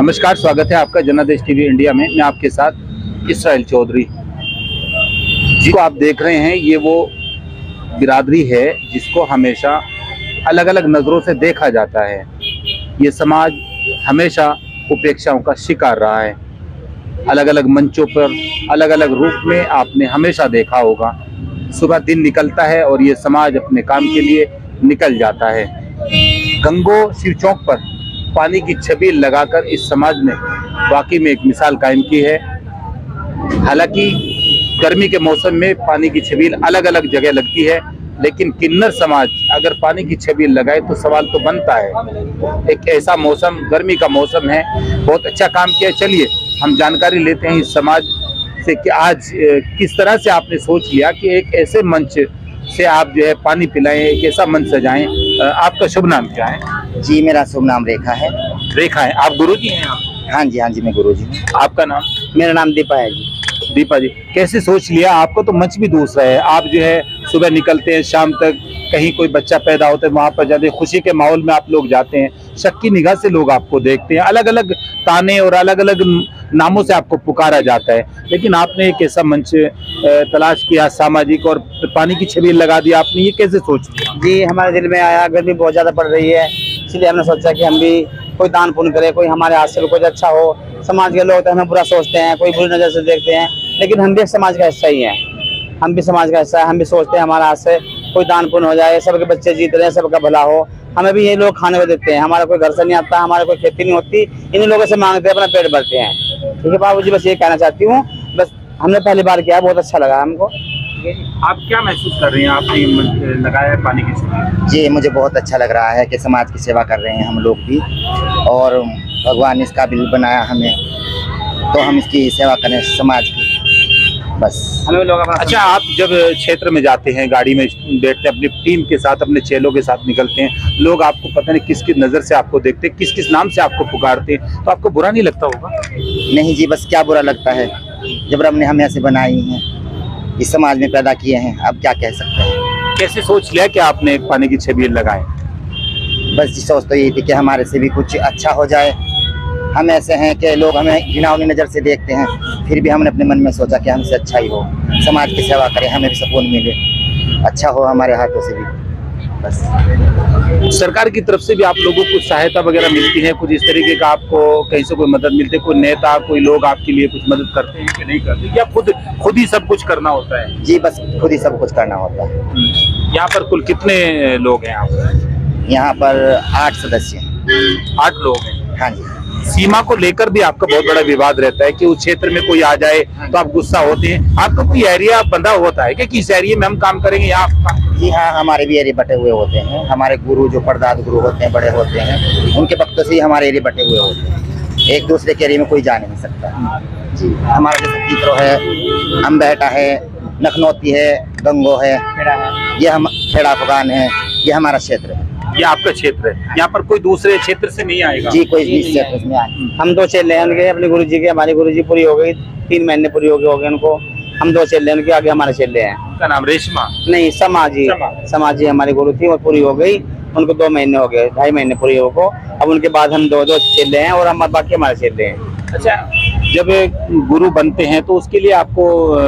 नमस्कार, स्वागत है आपका जनादेश टीवी इंडिया में। मैं आपके साथ इसराइल चौधरी। जिसको आप देख रहे हैं ये वो बिरादरी है जिसको हमेशा अलग अलग नज़रों से देखा जाता है। ये समाज हमेशा उपेक्षाओं का शिकार रहा है। अलग अलग मंचों पर अलग अलग रूप में आपने हमेशा देखा होगा। सुबह दिन निकलता है और ये समाज अपने काम के लिए निकल जाता है। गंगो शिव चौक पर पानी की छबील लगाकर इस समाज ने वाकई में एक मिसाल कायम की है। हालांकि गर्मी के मौसम में पानी की छबील अलग अलग जगह लगती है, लेकिन किन्नर समाज अगर पानी की छबील लगाए तो सवाल तो बनता है। एक ऐसा मौसम, गर्मी का मौसम है, बहुत अच्छा काम किया। चलिए हम जानकारी लेते हैं इस समाज से कि आज किस तरह से आपने सोच लिया कि एक ऐसे मंच से आप जो है पानी पिलाएं, एक ऐसा मंच सजाएं। आपका शुभ नाम क्या है? जी, मेरा शुभ नाम रेखा है। रेखा है, आप गुरुजी हैं? हाँ जी, मैं गुरुजी हूँ। आपका नाम? मेरा नाम दीपा है जी। दीपा जी, कैसे सोच लिया? आपको तो मंच भी दूसरा है। आप जो है सुबह निकलते हैं, शाम तक कहीं कोई बच्चा पैदा होता है वहाँ पर जाते हैं, खुशी के माहौल में आप लोग जाते हैं। शक की निगाह से लोग आपको देखते हैं, अलग अलग ताने और अलग अलग नामों से आपको पुकारा जाता है, लेकिन आपने एक ऐसा मंच तलाश किया सामाजिक और पानी की छबील लगा दी। आपने ये कैसे सोच लिया? जी, हमारे दिल में आया, गर्मी बहुत ज़्यादा पड़ रही है, इसलिए हमने सोचा कि हम भी कोई दान पुण्य करें, कोई हमारे हाथ से कुछ अच्छा हो। समाज के लोग तो हमें बुरा सोचते हैं, कोई बुरी नज़र से देखते हैं, लेकिन हम भी एक समाज का हिस्सा ही हैं। हम भी समाज का हिस्सा है। हम भी सोचते हैं हमारे हाथ से कोई दान पुण्य हो जाए, सबके बच्चे जीत रहे हैं, सबका भला हो। हमें भी ये लोग खाने को देते हैं। हमारा कोई घर से नहीं आता, हमारे कोई खेती नहीं होती, इन्हीं लोगों से मांगते हैं, अपना पेट भरते हैं। ठीक है बाबू जी, बस ये कहना चाहती हूँ। बस हमने पहली बार किया, बहुत अच्छा लगा हमको। आप क्या महसूस कर रहे हैं? आपने ये मंच लगाया है पानी की छबील। जी, मुझे बहुत अच्छा लग रहा है कि समाज की सेवा कर रहे हैं हम लोग भी, और भगवान इस काबिल बनाया हमें, तो हम इसकी सेवा करें समाज की, बस हमें लोग अपना। अच्छा, आप जब क्षेत्र में जाते हैं, गाड़ी में बैठते हैं, अपनी टीम के साथ, अपने चेलों के साथ निकलते हैं, लोग आपको पता नहीं किस किस नज़र से आपको देखते हैं, किस किस नाम से आपको पुकारते हैं, तो आपको बुरा नहीं लगता होगा? नहीं जी, बस क्या बुरा लगता है, जब रब ने हमें ऐसे बनाई हैं, इस समाज में पैदा किए हैं, अब क्या कह सकते हैं। कैसे सोच लिया कि आपने एक पानी की छबील लगाए? बस जी, सोच तो यही थी कि हमारे से भी कुछ अच्छा हो जाए। हम ऐसे हैं कि लोग हमें घिनौनी नज़र से देखते हैं, फिर भी हमने अपने मन में सोचा कि हमसे अच्छा ही हो, समाज की सेवा करें, हमें भी सुकून मिले, अच्छा हो हमारे हाथों से भी। बस सरकार की तरफ से भी आप लोगों को सहायता वगैरह मिलती है? कुछ इस तरीके का आपको कहीं से कोई मदद मिलती है? कोई नेता, कोई लोग आपके लिए कुछ मदद करते हैं कि नहीं करते, या खुद ही सब कुछ करना होता है? जी, बस खुद ही सब कुछ करना होता है। यहाँ पर कुल कितने लोग हैं? आप यहाँ पर 8 सदस्य हैं। 8 लोग हैं। हाँ जी। सीमा को लेकर भी आपका बहुत बड़ा विवाद रहता है कि उस क्षेत्र में कोई आ जाए तो आप गुस्सा होते हैं। आपका कोई एरिया बंधा होता है कि किस एरिया में हम काम करेंगे यहाँ आपका? जी हाँ, हमारे भी एरिया बटे हुए होते हैं। हमारे गुरु जो परदाद गुरु होते हैं, बड़े होते हैं, उनके वक्तों से ही हमारे एरिया बटे हुए होते हैं। एक दूसरे के एरिया में कोई जा नहीं सकता। जी, हमारा जैसे चित्रो है, अम्बेहटा है, नखनौती है, गंगो है, ये हम खेड़ा अफगान है, ये हमारा क्षेत्र है। ये आपका क्षेत्र है, यहाँ पर कोई दूसरे क्षेत्र से नहीं आएगा? जी, कोई भी क्षेत्र में आए। हम 2 चेले हैं उनके, अपने गुरु जी के। हमारी गुरु जी पूरी हो गई, 3 महीने पूरी हो गए उनको। हम 2 चेले हैं उनके, आगे हमारे चेले हैं। उनका नाम रेशमा? नहीं, समाजी हमारी गुरु थी, वो पूरी हो गई, उनको 2 महीने हो गए, 2.5 महीने पूरी हो गए। अब उनके बाद हम 2 चेले हैं, और हम बाकी हमारे चेले हैं। अच्छा, जब गुरु बनते हैं तो उसके लिए आपको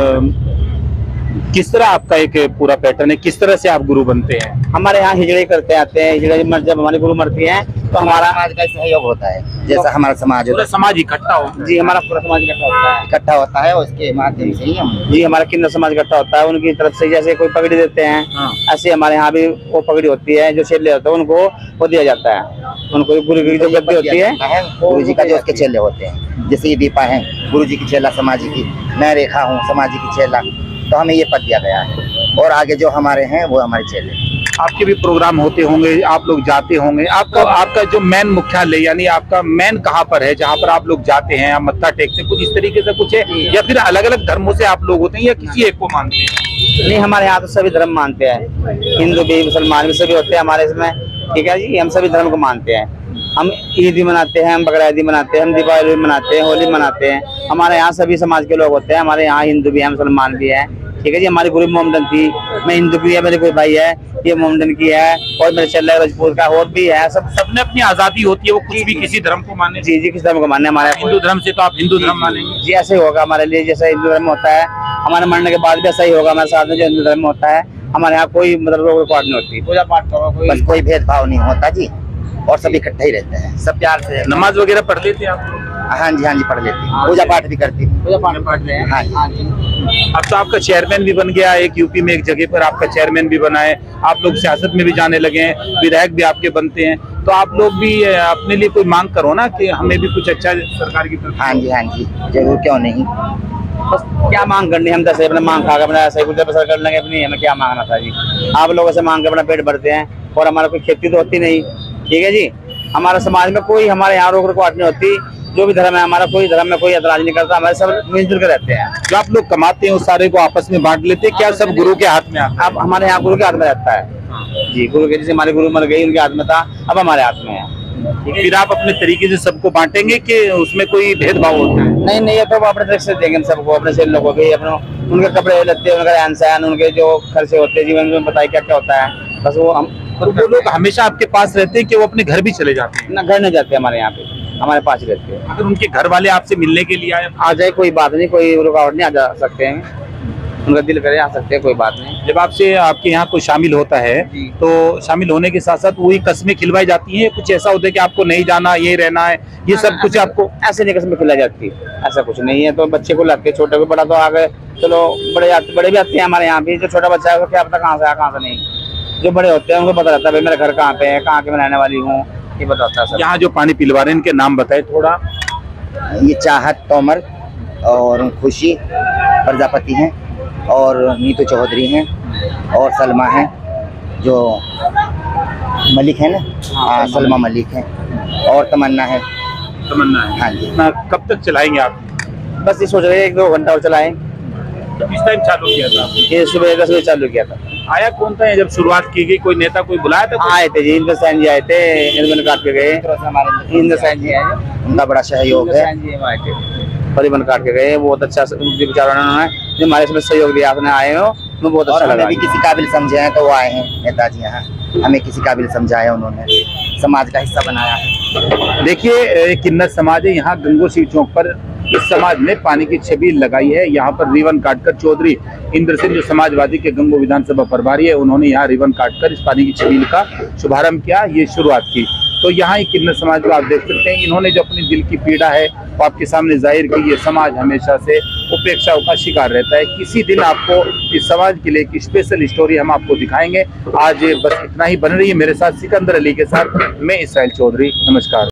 किस तरह आपका एक पूरा पैटर्न है, किस तरह से आप गुरु बनते हैं? हमारे यहाँ हिजड़े करते आते हैं। हिजड़े जब हमारी गुरु मरती हैं तो हमारा समाज का सहयोग होता है। जैसा हमारा समाज होता है, समाज इकट्ठा होता है। जी, हमारा पूरा समाज इकट्ठा होता है, उसके माध्यम से ही हम। जी, हमारा किन्नर समाज इकट्ठा होता है, उनकी तरफ से जैसे कोई पगड़ी देते हैं, ऐसे हमारे यहाँ भी वो पगड़ी होती है, जो चेले होते हैं उनको वो दिया जाता है। उनको गुरु की जो गद्दी होती है, गुरु जी का जो उसके चेले होते हैं, जैसे ये दीपा है गुरु जी की चेला समाजी की, मैं रेखा हूँ समाजी की चेला, तो हमें ये पद दिया गया है। और आगे जो हमारे हैं वो हमारे चेले। आपके भी प्रोग्राम होते होंगे, आप लोग जाते होंगे। आपका जो मेन मुख्यालय यानी आपका मेन कहाँ पर है, जहाँ पर आप लोग जाते हैं, आप मत्था टेकते हैं, कुछ इस तरीके से कुछ है, या फिर अलग अलग धर्मों से आप लोग होते हैं, या किसी एक को मानते हैं? नहीं, हमारे यहाँ तो सभी धर्म मानते हैं, हिंदू भी मुसलमान भी सभी होते हैं हमारे इसमें। ठीक है जी, हम सभी धर्म को मानते हैं। हम ईद भी मनाते हैं, हम बकरा ईद मनाते हैं, हम दीपावली भी मनाते हैं, होली मनाते हैं। हमारे यहाँ सभी समाज के लोग होते हैं। हमारे यहाँ हिंदू भी हैं, मुसलमान भी हैं। ठीक है जी। हमारी ग्रुप मोहम्मदन थी, मैं हिंदू की है, मेरे कोई भाई है ये मोहम्मदन की है, और मेरे चल्ला राजपूत का और भी है। सब सबने अपनी आजादी होती है, वो कुछ भी किसी धर्म को माने। जी जी, किस धर्म को मानने हमारे हिंदू धर्म से तो आप हिंदू धर्म मानेंगे जी, ऐसे ही होगा हमारे लिए। जैसा हिंदू धर्म होता है हमारे मरने के बाद भी ऐसा ही होगा हमारे साथ में, जो हिंदू धर्म होता है। हमारे यहाँ कोई मतलब रोक टोक नहीं होती, पूजा पाठ करो, बस कोई भेदभाव नहीं होता जी, और सब इकट्ठे ही रहते हैं, सब प्यार से। नमाज वगैरह पढ़ लेते हैं आप? हाँ जी पढ़ लेते हैं, पूजा पाठ भी करती हूँ। पूजा पाठ पढ़ते हैं। हाँ जी। अब तो आपका चेयरमैन भी बन गया, एक यूपी में एक जगह पर आपका चेयरमैन भी बना है, आप लोग सियासत में भी जाने लगे हैं, विधायक भी आपके बनते हैं, तो आप लोग भी अपने लिए कोई मांग करो ना कि हमें भी कुछ अच्छा सरकार की तरफ। हाँ जी जरूर, क्यों नहीं। बस क्या मांग करनी, हम तो अपना मांग खा के अपना ऐसा ही गुजर बसर कर लेंगे अपनी, हमें क्या मांगना था जी। आप लोगों से मांग के अपना पेट भरते हैं, और हमारा कोई खेती तो होती नहीं, ठीक है जी। हमारा समाज में कोई हमारे यहाँ रोक रुकावट नहीं होती, जो भी धर्म है हमारा, कोई धर्म में कोई एतराज नहीं करता, हमारे सब मिलजुल के रहते हैं। जो आप लोग कमाते हैं उस सारे को आपस में बांट लेते हैं क्या? सब गुरु के हाथ में आता है? अब हमारे यहाँ गुरु के हाथ में रहता है जी, गुरु के, जैसे हमारे गुरु मर गई उनके हाथ में था, अब हमारे हाथ में है। फिर आप अपने तरीके से सबको बांटेंगे कि उसमें कोई भेदभाव होता है? नहीं नहीं, ये तो अपने तरफ से देंगे सबको, अपने से लोगों के, अपने उनके कपड़े लगते हैं, उनका रहन सहन, उनके जो खर्चे होते हैं जीवन में, बताइए क्या क्या होता है, बस वो हम। तो वो लोग हमेशा आपके पास रहते हैं कि वो अपने घर भी चले जाते हैं? ना, घर नहीं जाते हमारे यहाँ पे, हमारे पास ही रहते हैं। अगर उनके घर वाले आपसे मिलने के लिए आए? आ जाए, कोई बात नहीं, कोई रुकावट नहीं, आ जा सकते हैं, उनका दिल करे आ सकते हैं, कोई बात नहीं। जब आपसे आपके यहाँ कोई शामिल होता है जी। तो शामिल होने के साथ साथ वही कस्में खिलवाई जाती हैं? कुछ ऐसा होता है कि आपको नहीं जाना, ये रहना है, ये सब कुछ आपको? ऐसे नहीं कसम खिलाई जाती, ऐसा कुछ नहीं है। तो बच्चे को लगते, छोटे को, बड़ा तो आ गए, चलो बड़े भी आते हैं हमारे यहाँ भी। जो छोटा बच्चा है वो क्या पता कहाँ से आया कहाँ से नहीं, जो बड़े होते हैं उनको पता रहता है भाई मेरा घर कहाँ पे है, कहाँ के मैं रहने वाली हूँ, ये बताता है सब। यहाँ जो पानी पिलवा रहे हैं इनके नाम बताए थोड़ा। ये चाहत तोमर और खुशी प्रजापति हैं, और नीतू चौधरी हैं, और सलमा है, जो मलिक है ना, हाँ सलमा मलिक है, और तमन्ना है। तमन्ना है। हाँ जी। कब तक चलाएंगे आप? बस ये सोच रहे हैं 1-2 घंटा और चलाएं। किस टाइम चालू किया था आपने? ये सुबह 10 बजे चालू किया था। आया कौन था जब शुरुआत की गई? कोई नेता कोई बुलाया था? आए थे जी, इंद्र सैन जी आए थे, रिबन काट के गए। इंद्र सैन जी आए, उनका बड़ा सहयोग है। रिबन काट के गए, बहुत अच्छा विचार उन्होंने, जो हमारे इसमें सहयोग दिया, आपने आए हो तो बहुत और अच्छा हमें लगा। भी किसी काबिल समझे हैं तो वो आए हैं नेताजी यहाँ, हमें किसी काबिल समझा है, उन्होंने समाज का हिस्सा बनाया है। देखिए किन्नर समाज है यहाँ गंगो शिव चौक पर, इस समाज ने पानी की छबील लगाई है। यहाँ पर रिबन काटकर चौधरी इंद्र सिंह जो समाजवादी के गंगो विधानसभा प्रभारी है, उन्होंने यहाँ रिबन काटकर इस पानी की छबील का शुभारंभ किया, ये शुरुआत की। तो यहाँ एक किन्नर समाज को आप देख सकते हैं, इन्होंने जो अपनी दिल की पीड़ा है वो आपके सामने जाहिर की। ये समाज हमेशा से उपेक्षाओं का शिकार रहता है। किसी दिन आपको इस समाज के लिए एक स्पेशल स्टोरी हम आपको दिखाएंगे। आज बस इतना ही। बन रही है मेरे साथ सिकंदर अली के साथ, मैं इसराइल चौधरी। नमस्कार।